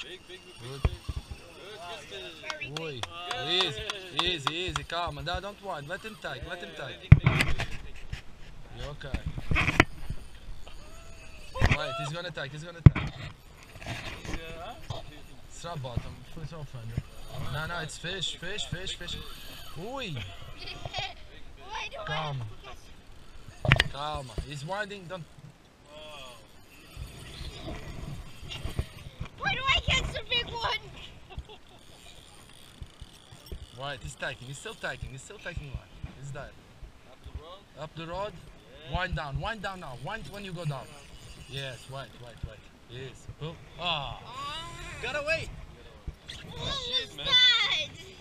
Good. Oi. Easy. Calma. No, don't whine. Let him take. You're okay. Wait, he's gonna take. It's not bottom. It's not fender. No, it's fish. Oi. Calma. He's winding. Don't. Why do I catch the big one? Right, he's still taking one. He's there. Up the road? Yeah. Wind down now. Wind when you go down. Yes, wait. Yes. Oh. Ah. Gotta wait. What was that?